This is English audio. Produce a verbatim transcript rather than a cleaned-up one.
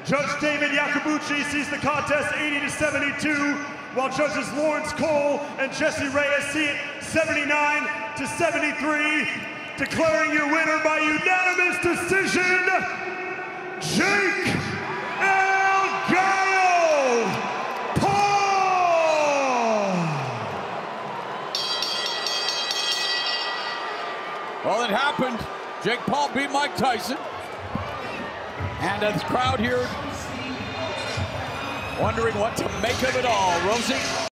Judge David Yacobucci sees the contest eighty to seventy-two, while judges Lawrence Cole and Jesse Reyes see it seventy-nine to seventy-three. Declaring your winner by unanimous decision, Jake El Gallo Paul! Well, it happened. Jake Paul beat Mike Tyson. And the crowd here wondering what to make of it all. Rosie?